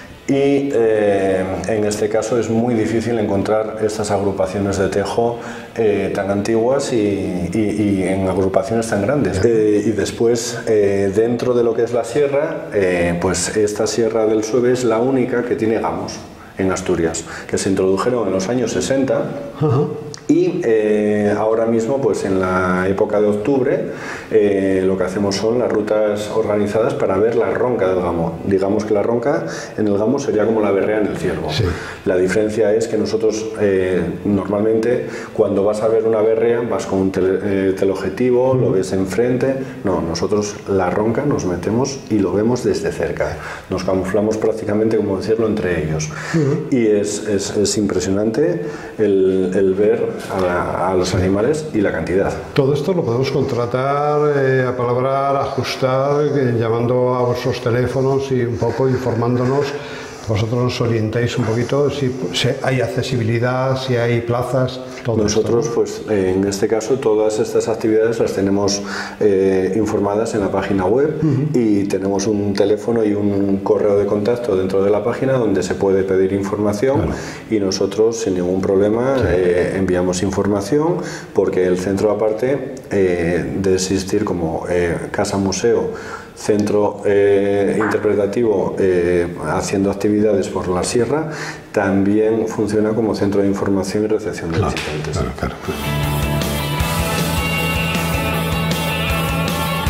Y eh, en este caso es muy difícil encontrar estas agrupaciones de tejo eh, tan antiguas y, y, y en agrupaciones tan grandes. Eh, y después, eh, dentro de lo que es la sierra, eh, pues esta sierra del Sueve es la única que tiene gamos en Asturias, que se introdujeron en los años sesenta. Uh-huh. Y eh, ahora mismo, pues en la época de octubre, eh, lo que hacemos son las rutas organizadas para ver la ronca del gamo. Digamos que la ronca en el gamo sería como la berrea en el ciervo. Sí. La diferencia es que nosotros eh, normalmente cuando vas a ver una berrea vas con un tele, eh, teleobjetivo, uh-huh. lo ves enfrente. No, nosotros la ronca nos metemos y lo vemos desde cerca. Nos camuflamos prácticamente, como decirlo, entre ellos. Uh-huh. Y es, es, es impresionante el, el ver A, la, a los sí. animales y la cantidad. Todo esto lo podemos contratar, eh, apalabrar, ajustar, eh, llamando a vuestros teléfonos y un poco informándonos. Vosotros nos orientáis un poquito si, si hay accesibilidad, si hay plazas, todo Nosotros, esto, ¿no? pues en este caso, todas estas actividades las tenemos eh, informadas en la página web. Uh-huh. Y tenemos un teléfono y un correo de contacto dentro de la página donde se puede pedir información. Claro. Y nosotros, sin ningún problema, sí. eh, enviamos información, porque el centro, aparte eh, de existir como eh, casa museo, centro eh, interpretativo eh, haciendo actividades por la sierra, también funciona como centro de información y recepción de claro, visitantes. Claro, claro.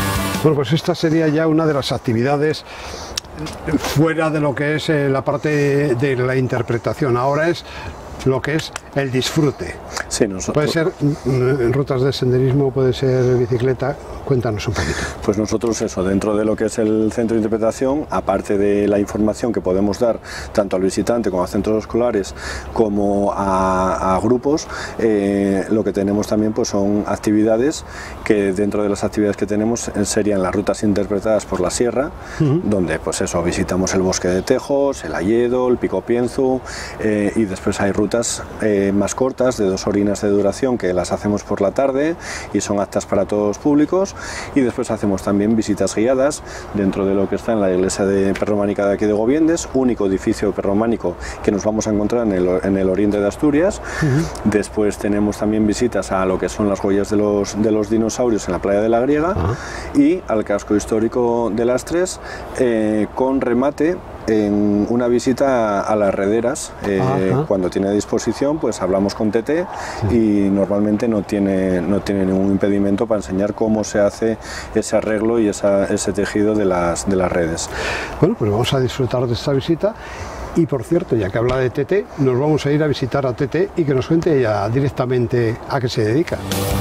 Bueno, pues esta sería ya una de las actividades fuera de lo que es eh, la parte de la interpretación. Ahora es lo que es el disfrute. Sí, nosotros... Puede ser en rutas de senderismo, puede ser bicicleta. Cuéntanos un poquito. Pues nosotros eso, dentro de lo que es el centro de interpretación, aparte de la información que podemos dar tanto al visitante como a centros escolares como a, a grupos, eh, lo que tenemos también pues son actividades que dentro de las actividades que tenemos serían las rutas interpretadas por la sierra, uh-huh. donde pues eso, visitamos el bosque de Tejos, el Alledo, el Pico Pienzu, eh, y después hay rutas eh, más cortas de dos horinas de duración que las hacemos por la tarde y son aptas para todos públicos. Y después hacemos también visitas guiadas dentro de lo que está en la iglesia de prerrománica de aquí de Gobiendes, único edificio prerrománico que nos vamos a encontrar en el, en el oriente de Asturias. Uh-huh. Después tenemos también visitas a lo que son las huellas de los, de los dinosaurios en la playa de la Griega, uh-huh. y al casco histórico de Lastres, eh, con remate en una visita a las rederas. eh, cuando tiene disposición pues hablamos con T T, sí. y normalmente no tiene, no tiene ningún impedimento para enseñar cómo se hace ese arreglo y esa, ese tejido de las, de las redes. Bueno, pues vamos a disfrutar de esta visita. Y por cierto, ya que habla de T T, nos vamos a ir a visitar a T T y que nos cuente ella directamente a qué se dedica.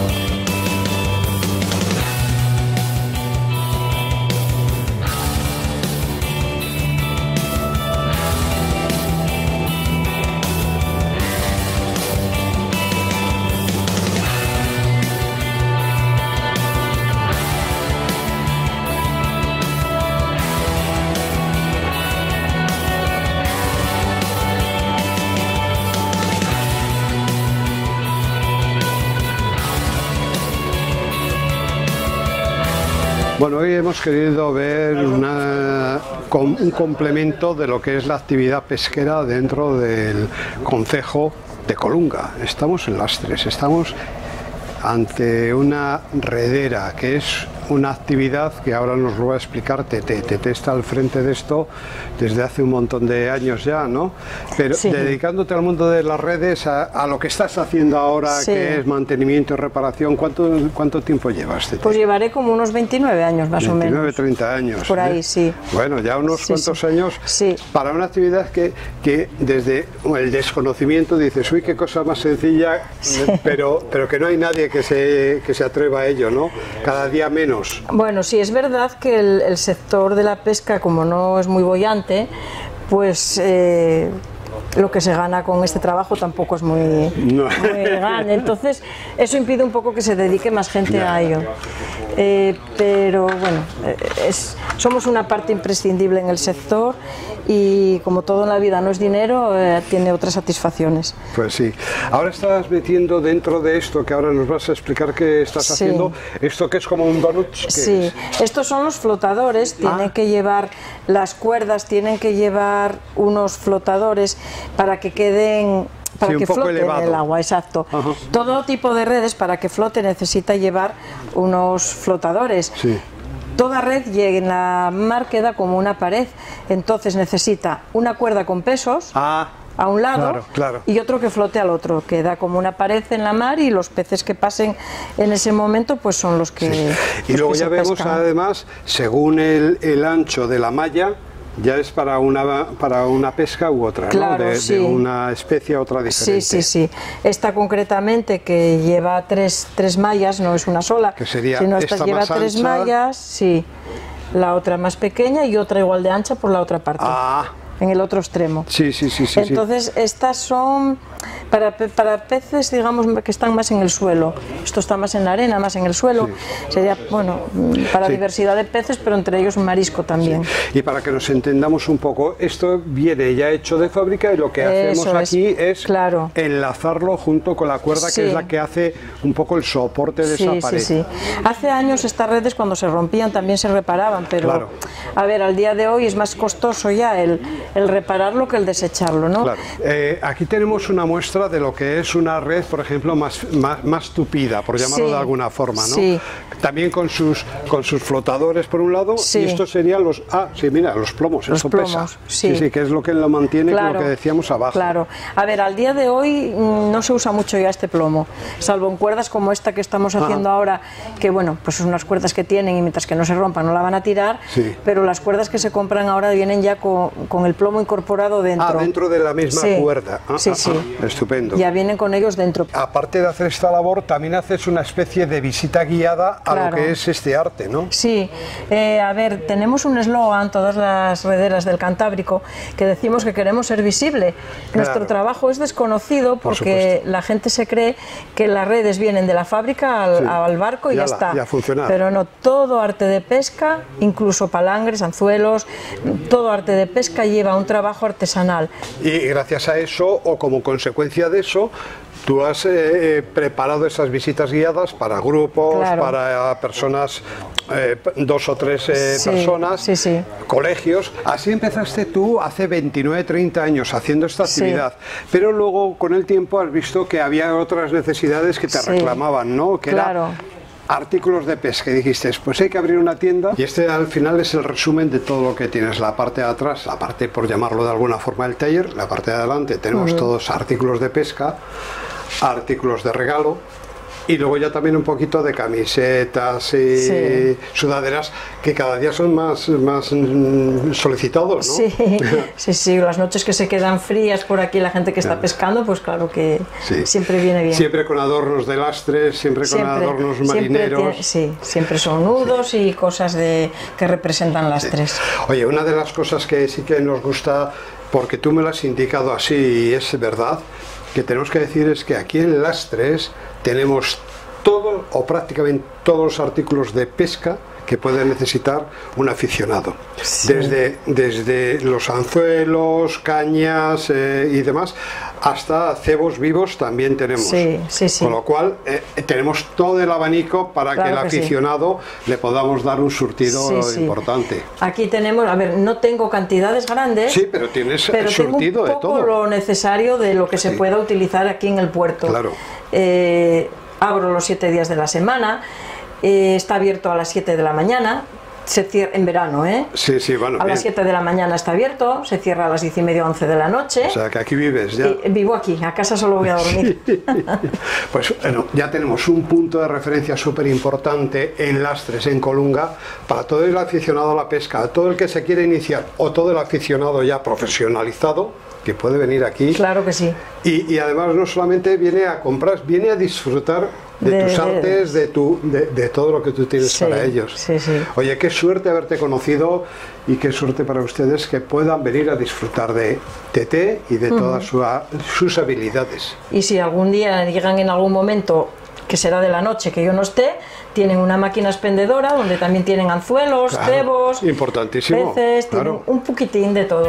Bueno, hoy hemos querido ver una, un complemento de lo que es la actividad pesquera dentro del concejo de Colunga. Estamos en Lastres, estamos ante una redera, que es una actividad que ahora nos lo va a explicar T T. T T está al frente de esto desde hace un montón de años ya, ¿no? Pero sí. dedicándote al mundo de las redes, a, a lo que estás haciendo ahora, sí. que es mantenimiento y reparación, ¿cuánto, cuánto tiempo llevas, T T? Pues llevaré como unos veintinueve años más veintinueve, o menos. treinta años. Por ahí, ¿eh? sí. Bueno, ya unos sí, cuantos sí. años sí. para una actividad que, que desde el desconocimiento dices, uy, qué cosa más sencilla, sí. pero, pero que no hay nadie que se, que se atreva a ello, ¿no? Cada día menos. Bueno, sí, es verdad que el, el sector de la pesca, como no es muy boyante, pues eh, lo que se gana con este trabajo tampoco es muy, no. muy grande. Entonces, eso impide un poco que se dedique más gente a ello. Eh, pero bueno, es, somos una parte imprescindible en el sector y como todo en la vida no es dinero, eh, tiene otras satisfacciones. Pues sí. Ahora estás metiendo dentro de esto, que ahora nos vas a explicar qué estás sí. haciendo, esto que es como un donut. Sí, es? Estos son los flotadores, tienen ah. que llevar las cuerdas, tienen que llevar unos flotadores para que queden... para sí, que flote en el agua, exacto. Ajá. Todo tipo de redes para que flote necesita llevar unos flotadores. Sí. Toda red llega en la mar queda como una pared, entonces necesita una cuerda con pesos ah, a un lado claro, claro. y otro que flote al otro, queda como una pared en la mar y los peces que pasen en ese momento pues son los que sí. Y los luego que ya vemos pescan. Además, según el, el ancho de la malla, ya es para una para una pesca u otra, claro, ¿no? De, sí. de una especie a otra diferente. Sí, sí, sí. Esta concretamente que lleva tres, tres mallas, no es una sola, que sería sino esta, esta lleva más tres ancha. mallas, sí. La otra más pequeña y otra igual de ancha por la otra parte. Ah. En el otro extremo. Sí, sí, sí, sí. Entonces, sí. estas son para, para peces, digamos, que están más en el suelo. Esto está más en la arena, más en el suelo. Sí. Sería, bueno, para sí. diversidad de peces, pero entre ellos un marisco también. Sí. Y para que nos entendamos un poco, esto viene ya hecho de fábrica y lo que hacemos Eso aquí es, es claro. enlazarlo junto con la cuerda, sí. que es la que hace un poco el soporte de sí, esa pared. Sí, sí. Hace años estas redes cuando se rompían también se reparaban, pero claro. a ver, al día de hoy es más costoso ya el el repararlo que el desecharlo, ¿no? Claro. Eh, aquí tenemos una muestra de lo que es una red, por ejemplo, más, más, más tupida, por llamarlo sí, de alguna forma, ¿no? Sí. También con sus, con sus flotadores por un lado, sí. y estos serían los, ah, sí, mira, los plomos, los eso plomos, pesa. Sí. sí, sí, que es lo que lo mantiene, claro, con lo que decíamos abajo. Claro. A ver, al día de hoy mmm, no se usa mucho ya este plomo, salvo en cuerdas como esta que estamos haciendo Ajá. ahora, que bueno, pues son unas cuerdas que tienen y mientras que no se rompan no la van a tirar, sí. pero las cuerdas que se compran ahora vienen ya con, con el plomo incorporado dentro. Ah, dentro de la misma sí. cuerda. Ah, sí, ah, sí. Ah, estupendo. Ya vienen con ellos dentro. Aparte de hacer esta labor, también haces una especie de visita guiada a claro. lo que es este arte, ¿no? Sí. Eh, a ver, tenemos un eslogan, todas las rederas del Cantábrico, que decimos que queremos ser visible. Claro. Nuestro trabajo es desconocido porque Por la gente se cree que las redes vienen de la fábrica al, sí. al barco y ya, ya la, está. Ya funciona. Pero no, todo arte de pesca, incluso palangres, anzuelos, todo arte de pesca lleva un trabajo artesanal. Y gracias a eso, o como consecuencia de eso, tú has eh, preparado esas visitas guiadas para grupos, claro. para personas, eh, dos o tres eh, sí, personas, sí, sí. colegios. Así empezaste tú hace veintinueve, treinta años haciendo esta actividad, sí. pero luego con el tiempo has visto que había otras necesidades que te sí. reclamaban, ¿no? Que claro. era artículos de pesca, y dijiste, pues hay que abrir una tienda, y este al final es el resumen de todo lo que tienes. La parte de atrás, la parte, por llamarlo de alguna forma, del taller, la parte de adelante tenemos uh-huh. todos artículos de pesca, artículos de regalo, y luego ya también un poquito de camisetas y sí. sudaderas, que cada día son más, más solicitados, ¿no? Sí, sí, sí, las noches que se quedan frías por aquí, la gente que está pescando, pues claro que sí. siempre viene bien. Siempre con adornos de lastres, siempre, siempre con adornos marineros. Siempre tiene, sí, siempre son nudos sí. y cosas de, que representan lastres. Sí. Oye, una de las cosas que sí que nos gusta, porque tú me lo has indicado así y es verdad, que tenemos que decir es que aquí en Lastres tenemos todo o prácticamente todos los artículos de pesca que puede necesitar un aficionado, sí. desde, desde los anzuelos, cañas eh, y demás, hasta cebos vivos también tenemos, sí, sí, sí. con lo cual eh, tenemos todo el abanico para claro que el aficionado sí. le podamos dar un surtido sí, sí. importante. Aquí tenemos, a ver, no tengo cantidades grandes, sí, pero tienes pero surtido tengo un poco de todo. Lo necesario de lo que se sí. pueda utilizar aquí en el puerto. Claro. Eh, abro los siete días de la semana. Eh, está abierto a las siete de la mañana, se cierra en verano, ¿eh? Sí, sí, bueno, a bien. las siete de la mañana está abierto, se cierra a las diez y media, once de la noche. O sea, que aquí vives ya. Y, vivo aquí, a casa solo voy a dormir. Sí. Pues bueno, ya tenemos un punto de referencia súper importante en Lastres, en Colunga, para todo el aficionado a la pesca, todo el que se quiere iniciar o todo el aficionado ya profesionalizado, que puede venir aquí. Claro que sí. Y, y además no solamente viene a comprar, viene a disfrutar de, de tus artes, de, tu, de, de todo lo que tú tienes sí, para ellos. Sí, sí. Oye, qué suerte haberte conocido y qué suerte para ustedes que puedan venir a disfrutar de T T y de uh-huh. todas su, sus habilidades. Y si algún día llegan en algún momento, que será de la noche que yo no esté, tienen una máquina expendedora donde también tienen anzuelos, claro, cebos, importantísimo, peces, claro. tienen un poquitín de todo.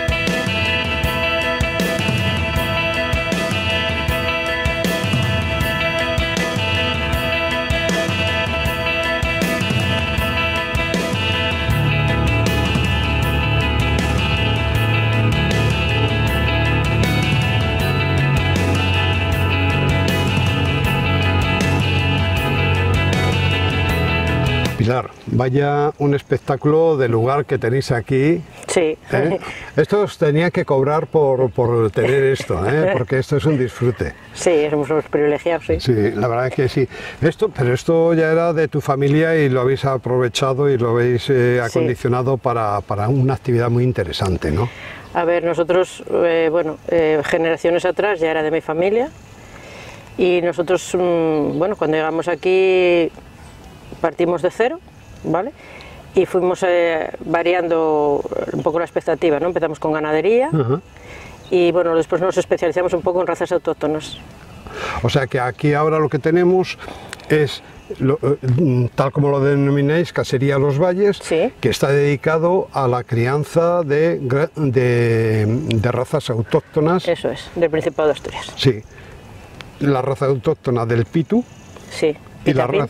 Pilar, vaya un espectáculo de lugar que tenéis aquí. Sí. ¿Eh? Esto os tenía que cobrar por, por tener esto, ¿eh? Porque esto es un disfrute. Sí, somos unos privilegiados, sí. Sí, la verdad es que sí. Esto, pero esto ya era de tu familia y lo habéis aprovechado y lo habéis eh, acondicionado sí. para, para una actividad muy interesante, ¿no? A ver, nosotros, eh, bueno, eh, generaciones atrás ya era de mi familia y nosotros, mmm, bueno, cuando llegamos aquí partimos de cero, ¿vale? Y fuimos eh, variando un poco la expectativa, ¿no? Empezamos con ganadería uh-huh. y bueno, después nos especializamos un poco en razas autóctonas. O sea que aquí ahora lo que tenemos es, lo, tal como lo denomináis, Casería Los Valles, sí. que está dedicado a la crianza de, de, de razas autóctonas. Eso es, del Principado de Asturias. Sí, la raza autóctona del Pitu. Sí. Y la raza,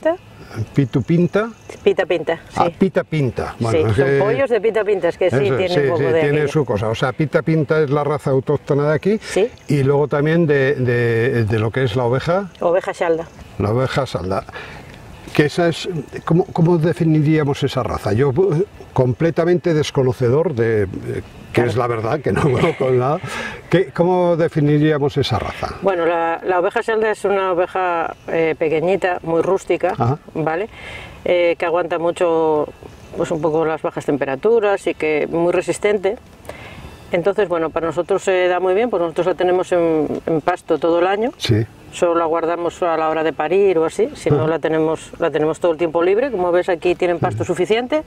Pitu Pinta. Pita Pinta, sí. Ah, Pita Pinta. Bueno, sí, es son que... pollos de Pita Pinta, es que sí, Eso, tiene sí, un poco sí, de tiene aquello. su cosa. O sea, Pita Pinta es la raza autóctona de aquí. Sí. Y luego también de, de, de lo que es la oveja. Oveja Xalda. La oveja salda. Que esa es, ¿cómo, ¿Cómo definiríamos esa raza? Yo completamente desconocedor de... que claro. Es la verdad, que no conozco nada. ¿Cómo definiríamos esa raza? Bueno, la, la oveja Xalda es una oveja eh, pequeñita, muy rústica, Ajá. ¿vale? Eh, que aguanta mucho, pues un poco las bajas temperaturas y que muy resistente. Entonces, bueno, para nosotros se da muy bien, pues nosotros la tenemos en, en pasto todo el año. Sí. Solo la guardamos a la hora de parir o así, si no la tenemos, la tenemos todo el tiempo libre. Como ves, aquí tienen pasto suficiente.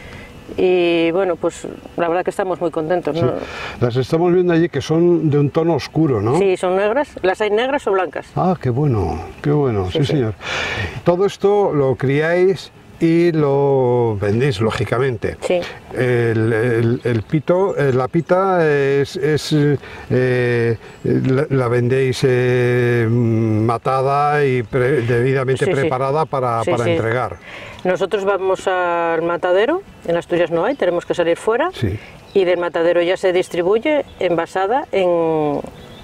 Y bueno, pues la verdad que estamos muy contentos, ¿no? Sí. Las estamos viendo allí que son de un tono oscuro, ¿no? Sí, son negras. Las hay negras o blancas. Ah, qué bueno, qué bueno, sí, sí, sí. señor. Todo esto lo criáis y lo vendéis, lógicamente. Sí. El, el, el pito, la pita es, es eh, la, la vendéis eh, matada y pre, debidamente sí, preparada sí. para, sí, para sí. entregar. Nosotros vamos al matadero, en Asturias no hay, tenemos que salir fuera, sí. y del matadero ya se distribuye envasada en...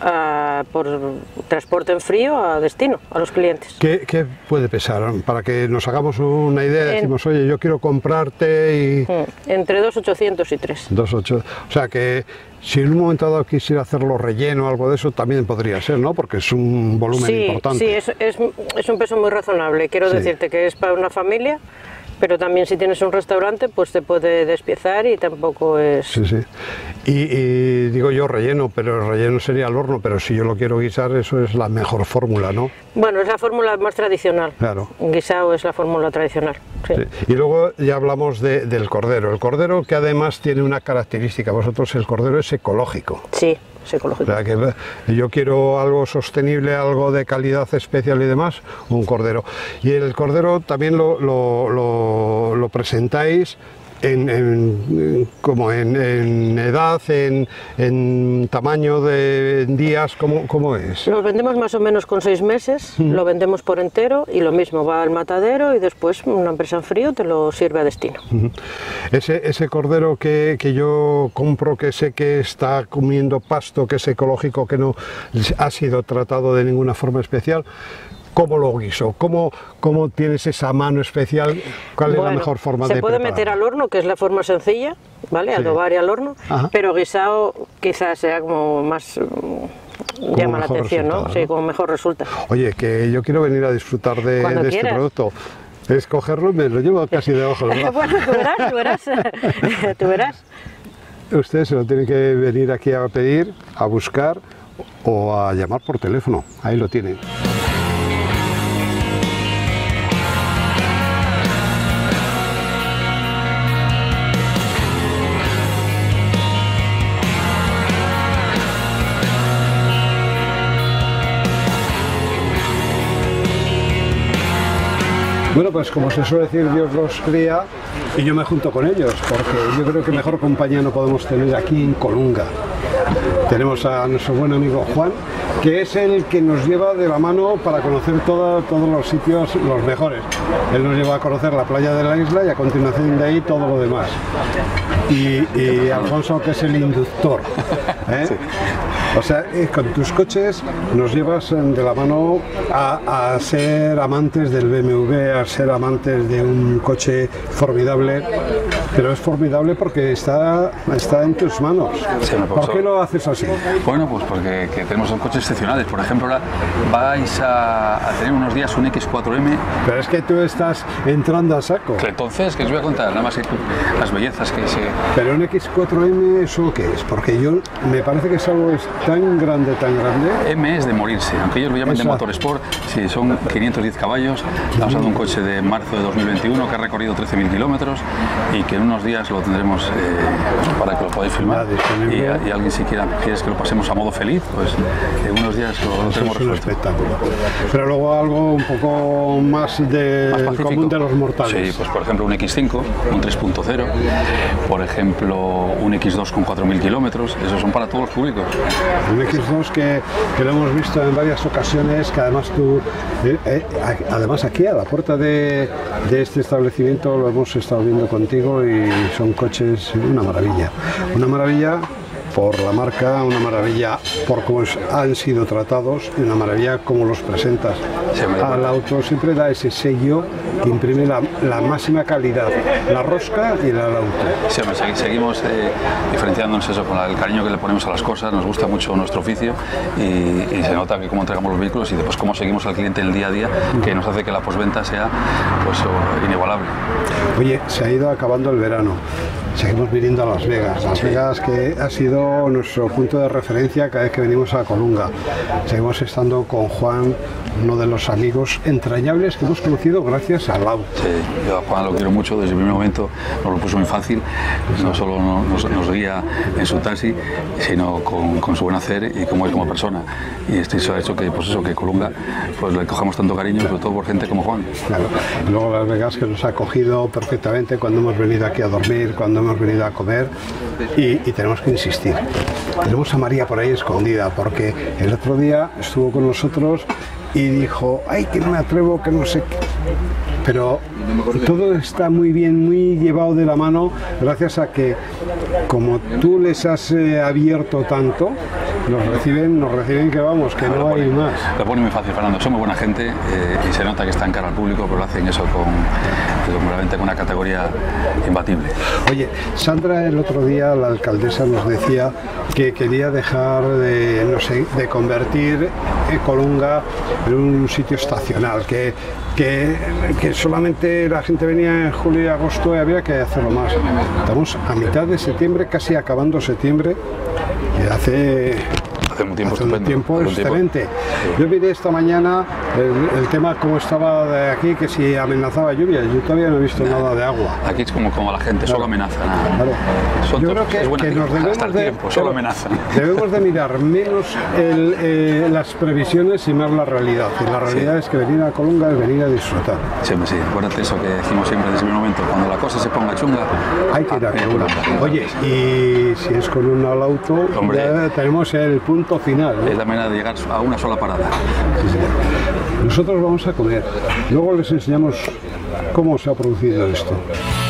A, por transporte en frío a destino, a los clientes. ¿Qué, qué puede pesar? Para que nos hagamos una idea, en, decimos, oye, yo quiero comprarte y... Entre dos mil ochocientos y tres. dos ocho, o sea que si en un momento dado quisiera hacerlo relleno o algo de eso, también podría ser, ¿no? Porque es un volumen sí, importante. Sí, es, es, es un peso muy razonable. Quiero sí. decirte que es para una familia, pero también si tienes un restaurante, pues te puede despiezar y tampoco es... Sí, sí. Y, y digo yo relleno, pero el relleno sería al horno, pero si yo lo quiero guisar, eso es la mejor fórmula, ¿no? Bueno, es la fórmula más tradicional. Claro. Guisado es la fórmula tradicional, sí. Sí. Y luego ya hablamos de, del cordero. El cordero que además tiene una característica, vosotros el cordero es ecológico. Sí. Ecológico. O sea, que yo quiero algo sostenible, algo de calidad especial y demás, un cordero. Y el cordero también lo, lo, lo, lo presentáis en, en, como en, en edad, en, en tamaño de en días, ¿cómo, ¿cómo es? Lo vendemos más o menos con seis meses, mm. lo vendemos por entero y lo mismo, va al matadero y después una empresa en frío te lo sirve a destino. Mm. Ese, ese cordero que, que yo compro, que sé que está comiendo pasto, que es ecológico, que no ha sido tratado de ninguna forma especial, ¿cómo lo guiso? ¿Cómo, ¿Cómo tienes esa mano especial? ¿Cuál bueno, es la mejor forma de preparar? Se puede meter al horno, que es la forma sencilla, ¿vale? Sí. Adobar y al horno, Ajá. pero guisado quizás sea como más... Como llama la atención, ¿no? ¿no? Sí, como mejor resulta. Oye, que yo quiero venir a disfrutar de, de este producto. Es cogerlo y me lo llevo casi debajo del brazo. Bueno, tú verás, tú verás. Tú verás. Usted se lo tiene que venir aquí a pedir, a buscar o a llamar por teléfono. Ahí lo tienen. Bueno, pues como se suele decir, Dios los cría y yo me junto con ellos, porque yo creo que mejor compañía no podemos tener aquí en Colunga. Tenemos a nuestro buen amigo Juan, que es el que nos lleva de la mano para conocer todo, todos los sitios, los mejores. Él nos lleva a conocer la playa de la isla y a continuación de ahí todo lo demás. Y, y Alfonso, que es el inductor, ¿eh? Sí. O sea, con tus coches nos llevas de la mano a, a ser amantes del B M W, a ser amantes de un coche formidable, pero es formidable porque está, está en tus manos. Sí, ¿Por qué lo haces así? Bueno, pues porque que tenemos dos coches excepcionales. Por ejemplo, ahora vais a, a tener unos días un X cuatro M. Pero es que tú estás entrando a saco. Entonces, que os voy a contar, nada más que las bellezas que se... Pero un X cuatro M, ¿eso qué es? Porque yo me parece que es algo tan grande, tan grande. M es de morirse, aunque ellos lo llaman Esa. de Motorsport, sí, son quinientos diez caballos. Estamos hablando de un coche de marzo de dos mil veintiuno que ha recorrido trece mil kilómetros y que en unos días lo tendremos eh, para que lo podáis filmar y, y alguien si si quieran, quieres que lo pasemos a modo feliz, pues en unos días lo, lo tenemos es un resuelto. espectáculo. Pero luego algo un poco más del Más común de los mortales. Sí, pues por ejemplo un equis cinco, un tres punto cero, por ejemplo un equis dos con cuatro mil kilómetros, esos son para todos los públicos. Un equis dos que, que lo hemos visto en varias ocasiones, que además tú, eh, eh, además aquí a la puerta de, de este establecimiento lo hemos estado viendo contigo y son coches, una maravilla, una maravilla por la marca, una maravilla por cómo han sido tratados y una maravilla cómo los presentas. Al auto siempre da ese sello que imprime la, la máxima calidad, la rosca y el auto. Sí, hombre, seguimos eh, diferenciándonos eso con el cariño que le ponemos a las cosas, nos gusta mucho nuestro oficio y, y se nota que cómo entregamos los vehículos y después cómo seguimos al cliente en el día a día, que nos hace que la postventa sea pues, inigualable. Oye, se ha ido acabando el verano. Seguimos viniendo a Las Vegas, Las Vegas que ha sido nuestro punto de referencia cada vez que venimos a Colunga. Seguimos estando con Juan, uno de los amigos entrañables que hemos conocido gracias al auto. Sí, yo a Juan lo quiero mucho, desde el primer momento nos lo puso muy fácil, no solo nos, nos guía en su taxi, sino con, con su buen hacer y como es como persona. Y esto ha hecho que, pues eso, que Colunga pues, le cojamos tanto cariño, sobre todo por gente como Juan. Claro. Y luego Las Vegas que nos ha acogido perfectamente cuando hemos venido aquí a dormir, cuando hemos venido a comer y, y tenemos que insistir. Tenemos a María por ahí escondida porque el otro día estuvo con nosotros y dijo, ay, que no me atrevo, que no sé qué. Pero todo está muy bien, muy llevado de la mano gracias a que como tú les has eh, abierto tanto, nos reciben, nos reciben que vamos, que no hay más. Lo pone muy fácil, Fernando, somos buena gente eh, y se nota que están cara al público, pero lo hacen eso con, con, realmente con una categoría imbatible. Oye, Sandra el otro día, la alcaldesa, nos decía que quería dejar de, no sé, de convertir Colunga en un sitio estacional, que, que, que solamente la gente venía en julio y agosto y había que hacerlo más. Estamos a mitad de septiembre, casi acabando septiembre, y hace... Hace un tiempo hace estupendo. Un tiempo un excelente. Tiempo. Yo miré esta mañana el, el tema cómo estaba de aquí, que si amenazaba lluvia. Yo todavía no he visto nada, nada de agua. Aquí es como, como la gente, claro. Solo amenaza. Nada. Claro. Son Yo todos, creo que, es buena que nos debemos hasta el de, tiempo, solo amenazan. Debemos de mirar menos el, eh, las previsiones y más la realidad. Y la realidad sí. es que venir a Colunga es venir a disfrutar. Siempre sí. Acuérdate eso que decimos siempre desde el momento. Cuando la cosa se ponga chunga, hay que ir a Colunga. Oye, y si es con un auto, Hombre, ya tenemos el punto final, ¿no? Es la manera de llegar a una sola parada. Sí, sí. Nosotros vamos a comer. Luego les enseñamos cómo se ha producido esto.